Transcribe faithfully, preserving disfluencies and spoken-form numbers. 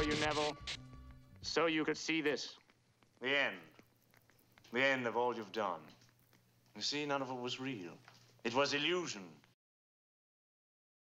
you, Neville. So you could see this. The end. The end of all you've done. You see, none of it was real. It was illusion.